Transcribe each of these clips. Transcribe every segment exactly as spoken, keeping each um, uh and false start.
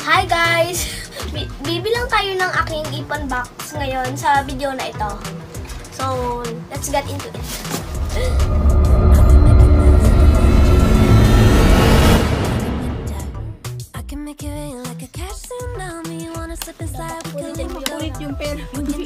Hi guys! Bi bibilang tayo ng aking ipon box ngayon sa video na ito. So, let's get into it. Ulit yung pera.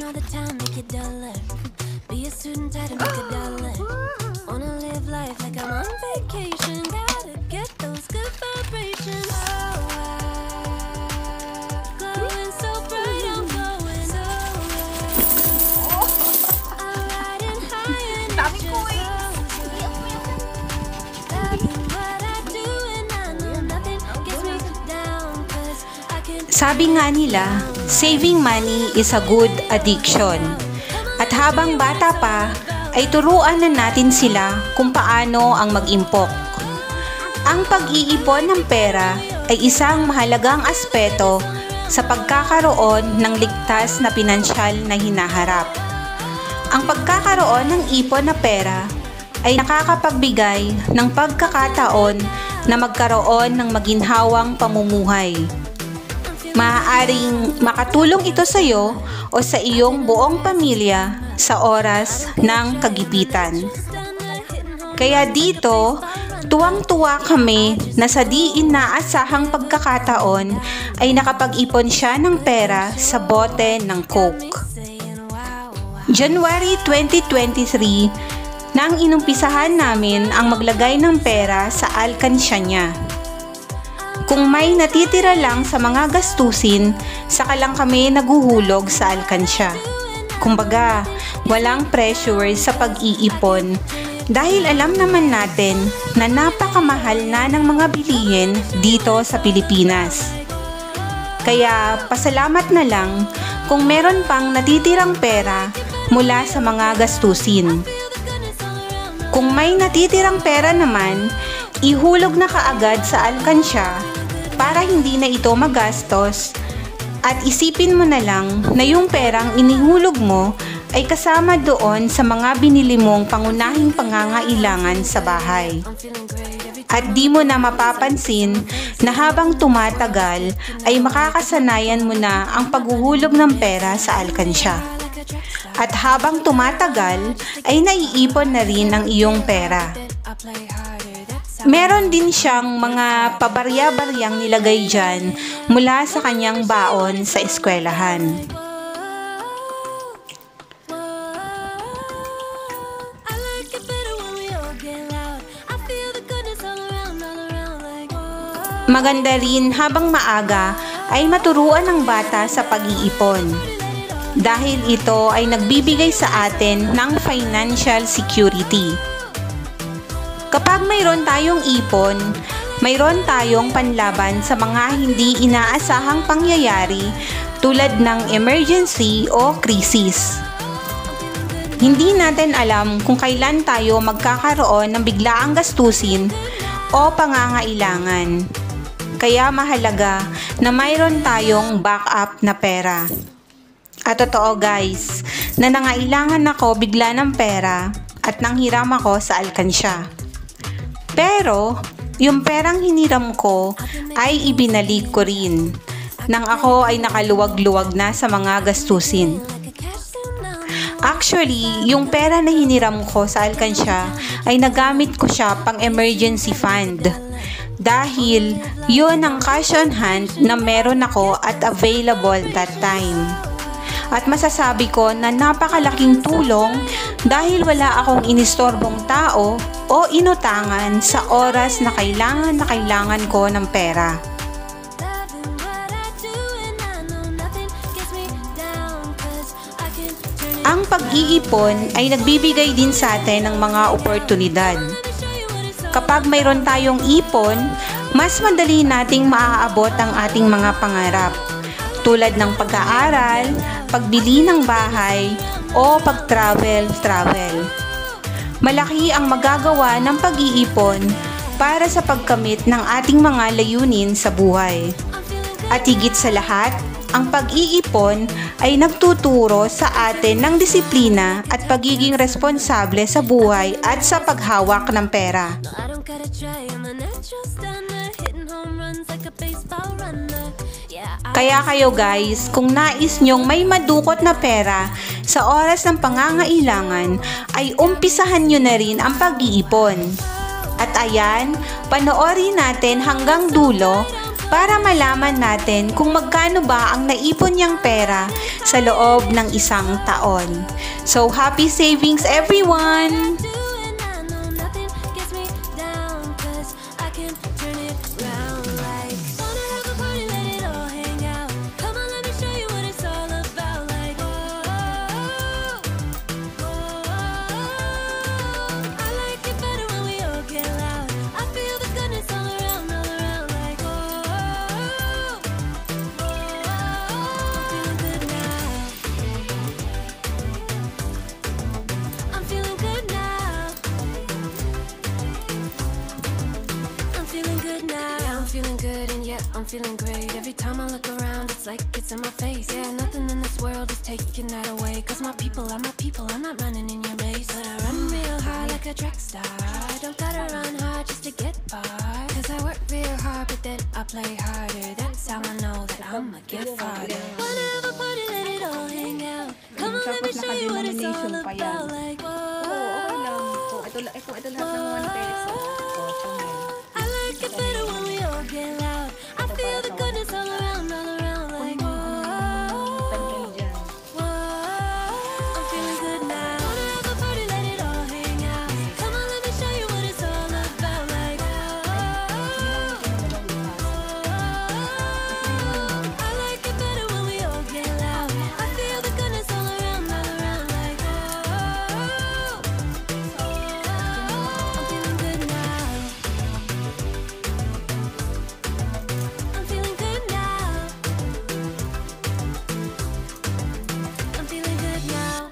Sabi nga nila, saving money is a good addiction. At habang bata pa, ay turuan na natin sila kung paano ang mag-impok. Ang pag-iipon ng pera ay isang mahalagang aspeto sa pagkakaroon ng ligtas na pinansyal na hinaharap. Ang pagkakaroon ng ipon na pera ay nakakapagbigay ng pagkakataon na magkaroon ng maginhawang pamumuhay. Maaaring makatulong ito sa iyo o sa iyong buong pamilya sa oras ng kagipitan. Kaya dito, tuwang-tuwa kami na sa di inaasahang pagkakataon ay nakapag-ipon siya ng pera sa bote ng Coke. January twenty twenty-three, nang inumpisahan namin ang maglagay ng pera sa alkansya niya. Kung may natitira lang sa mga gastusin, saka lang kami naguhulog sa alkansya. Kumbaga, walang pressure sa pag-iipon dahil alam naman natin na napakamahal na ng mga bilihin dito sa Pilipinas. Kaya pasalamat na lang kung meron pang natitirang pera mula sa mga gastusin. Kung may natitirang pera naman, ihulog na kaagad sa alkansya para hindi na ito magastos at isipin mo na lang na yung perang inihulog mo ay kasama doon sa mga binili mong pangunahing pangangailangan sa bahay. At di mo na mapapansin na habang tumatagal ay makakasanayan mo na ang paghuhulog ng pera sa alkansya. At habang tumatagal ay naiipon na rin ang iyong pera. Meron din siyang mga pabarya-baryang nilagay dyan mula sa kanyang baon sa eskwelahan. Maganda rin habang maaga ay maturuan ng bata sa pag-iipon. Dahil ito ay nagbibigay sa atin ng financial security. Kapag mayroon tayong ipon, mayroon tayong panlaban sa mga hindi inaasahang pangyayari tulad ng emergency o krisis. Hindi natin alam kung kailan tayo magkakaroon ng biglaang gastusin o pangangailangan. Kaya mahalaga na mayroon tayong backup na pera. At totoo guys, na nangailangan ako bigla ng pera at nanghiram ako sa alkansya. Pero, yung perang hiniram ko ay ibinalik ko rin nang ako ay nakaluwag-luwag na sa mga gastusin. Actually, yung pera na hiniram ko sa alkansya ay nagamit ko siya pang emergency fund. Dahil yun ang cash on hand na meron ako at available that time. At masasabi ko na napakalaking tulong dahil wala akong inistorbong tao o inutangan sa oras na kailangan na kailangan ko ng pera. Ang pag-iipon ay nagbibigay din sa atin ng mga oportunidad. Kapag mayroon tayong ipon, mas madali nating maaabot ang ating mga pangarap. Tulad ng pag-aaral, pagbili ng bahay, o pag-travel-travel. Malaki ang magagawa ng pag-iipon para sa pagkamit ng ating mga layunin sa buhay. At higit sa lahat, ang pag-iipon ay nagtuturo sa atin ng disiplina at pagiging responsable sa buhay at sa paghawak ng pera. Kaya kayo guys, kung nais nyong may madukot na pera sa oras ng pangangailangan, ay umpisahan nyo na rin ang pag-iipon. At ayan, panoorin natin hanggang dulo para malaman natin kung magkano ba ang naipon niyang pera sa loob ng isang taon. So, happy savings everyone! I'm feeling great. Every time I look around, it's like it's in my face. Yeah, nothing in this world is taking that away. Cause my people are my people, I'm not running in your race. But I run real hard like a track star. I don't gotta run hard just to get far. Cause I work real hard, but then I play harder. That's how I know that I'ma get farther. Wanna have a party, let it all hang out. Come on, let me show you what it's all about. Like, whoa, Ito, ito, ito lahat ng one peso. I like it better when we all get loud. I feel the goodness all around, all around. Like, whoa, whoa, I'm feeling good now. Wanna have a party, let it all hang out. Come on, let me show you what it's all about. Like, whoa, I like it better when we all get loud. I feel the goodness all around, all around. Like, whoa, I'm feeling good now. I'm feeling good now. I'm feeling good now.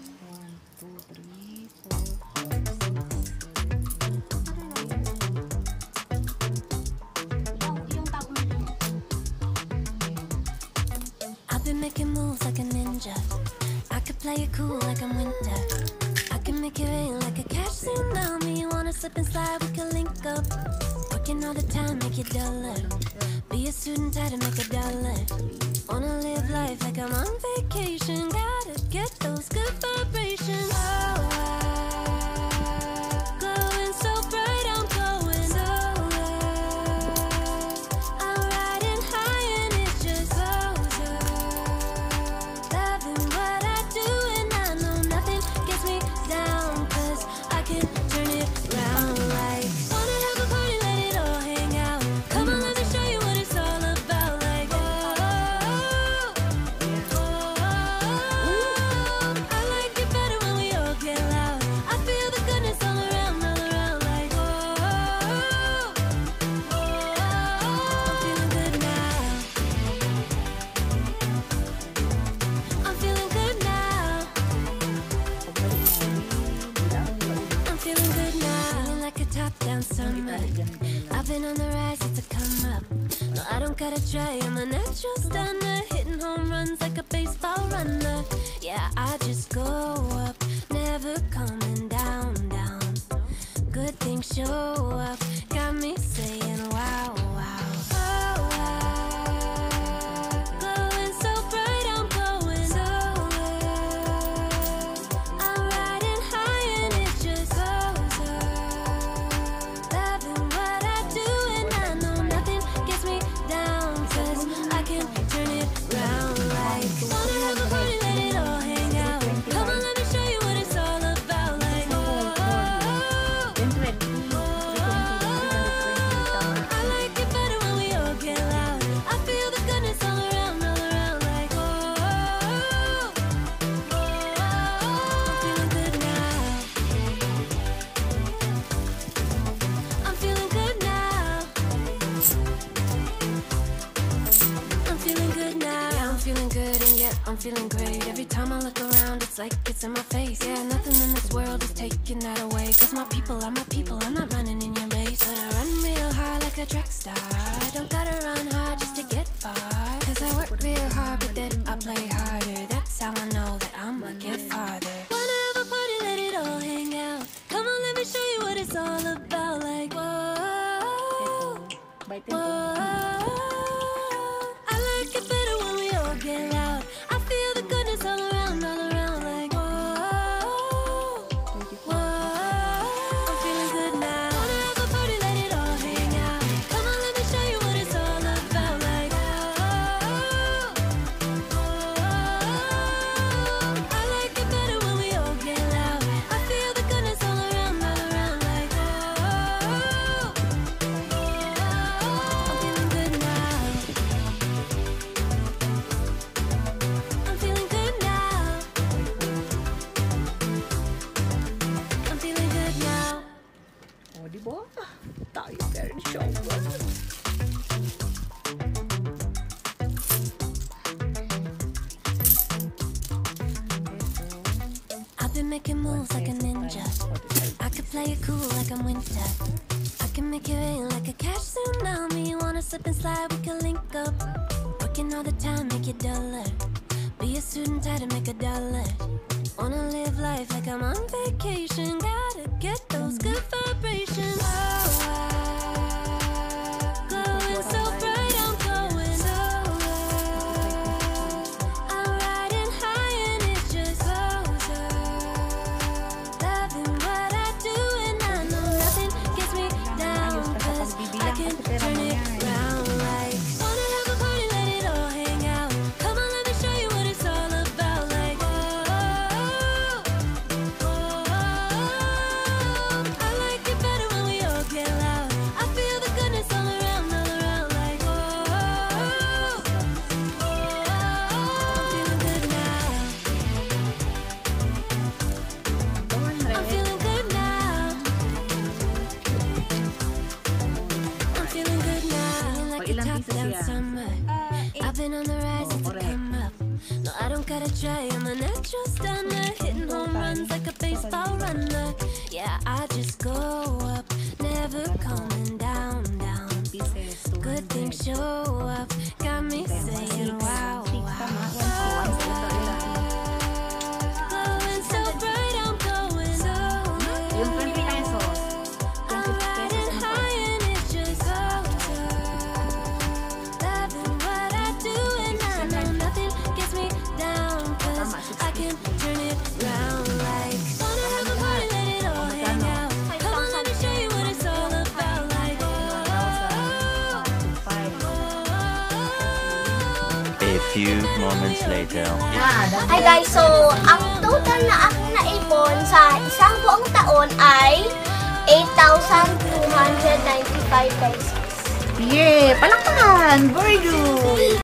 I've been making moves like a ninja. I could play it cool like I'm winter. I can make it rain like a cash tsunami. You wanna slip and slide, we can link up. Working all the time, make it dollar. Be a student, try to make a dollar. Wanna live life like I'm on vacation. Gotta get those good vibrations. Oh, glowing so bright, I'm glowing so I'm riding high and it's just goes up. Loving what I do and I know nothing gets me down. Cause I can turn it round like wanna have a party, let it all hang out. Come on, let me show you what it's all about. Like, whoa, I like it better when we all get loud. I feel the goodness all around, all around. Like, whoa, I'm feeling good now. I'm feeling good now. I'm feeling good now. Feeling like a top-down summer. I've been on the rise, it's a come up. No, I don't gotta try, I'm a natural stunner. Hitting home runs like a baseball runner. Yeah, I just go up, never coming down, down. Good things show up, got me saying wow, wow. Oh, wow. Glowing so bright, I'm glowing so I'm riding high and it just goes up. Loving what I do and I know nothing gets me down. Cause I can turn it round like wanna have a party, let it all hang out. Come on, let me show you what it's all about. Like, whoa, I like it better when we all get loud. I feel the goodness all around, all around. Like, whoa, I'm feeling good now. I'm feeling good now. I'm feeling good now. Yeah, I'm feeling good and yeah, I'm feeling great. Every time I look around, it's like it's in my face. Yeah, nothing in this world is taking that away. Cause my people are my people, I'm not running in your race. But I run real hard like a track star. I don't gotta run hard just to get far. Cause I work real hard, but then I play harder. That's how I know that I'ma get farther. Wanna have a party, let it all hang out. Come on, let me show you what it's all about. Like, whoa, whoa, I like it making moves like a ninja. I could play it cool like I'm winter. I can make it rain like a cash tsunami. Wanna slip and slide, we can link up. Working all the time, make it duller. Be a student, try to make a dollar. Wanna live life like I'm on vacation. Gotta get those good vibrations. Oh, glowing so bright, I'm glowing. Oh, I'm riding high and it just goes up. Loving what I do and I know nothing gets me down. Cause I can turn it round like. Wanna have a party, let it all hang out. Come on, let me show you what it's all about. Like, oh, oh, I like it better when we all get loud. I feel the goodness all around, all around. Like, oh, oh, I'm feeling good now. I'm feeling good now. I'm feeling good now. Feeling like a top down summer. I've been on the rise since I come up. No, I don't gotta try, I'm a natural stunner. Hitting home runs like a baseball runner. Yeah, I just go up, never coming down, down. Good things show up, got me saying wow, wow. Glowing so bright, I'm glowing so I'm riding high and it just goes up. Loving what I do and I know nothing gets me down. Cause I can turn it round like. Wanna have a party, let it all hang out. Come on, let me show you what it's all about. Like, oh, A few moments later. Hi guys, so ang total na aking naipon sa isang buong taon ay eight thousand two hundred ninety-five pesos. Yeah, palakpakan! Very good!